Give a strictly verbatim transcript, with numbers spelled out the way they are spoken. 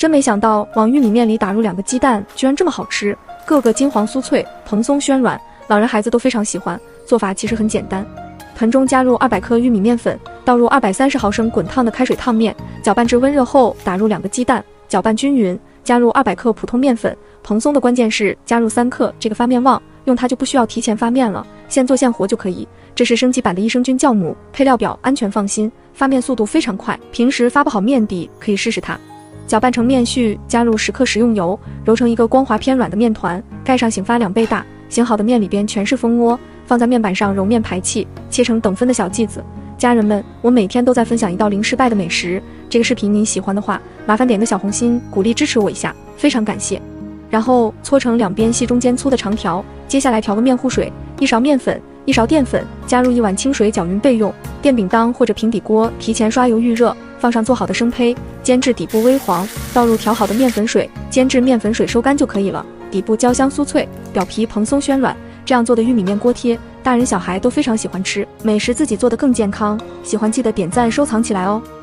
真没想到往玉米面里打入两个鸡蛋，居然这么好吃，个个金黄酥脆，蓬松喧软，老人孩子都非常喜欢。做法其实很简单，盆中加入二百克玉米面粉，倒入二百三十毫升滚烫的开水烫面，搅拌至温热后打入两个鸡蛋，搅拌均匀，加入二百克普通面粉。蓬松的关键是加入三克这个发面旺，用它就不需要提前发面了，现做现活就可以。这是升级版的益生菌酵母，配料表安全放心，发面速度非常快，平时发不好面底可以试试它。搅拌成面絮，加入十克食用油，揉成一个光滑偏软的面团，盖上醒发两倍大，醒好的面里边全是蜂窝，放在面板上揉面排气，切成等分的小剂子。家人们，我每天都在分享一道零失败的美食，这个视频您喜欢的话，麻烦点个小红心，鼓励支持我一下，非常感谢。然后搓成两边细中间粗的长条，接下来调个面糊水，一勺面粉，一勺淀粉，加入一碗清水搅匀备用。电饼铛或者平底锅提前刷油预热，放上做好的生胚，煎至底部微黄，倒入调好的面粉水，煎至面粉水收干就可以了。底部焦香酥脆，表皮蓬松喧软，这样做的玉米面锅贴，大人小孩都非常喜欢吃。美食自己做的更健康，喜欢记得点赞收藏起来哦。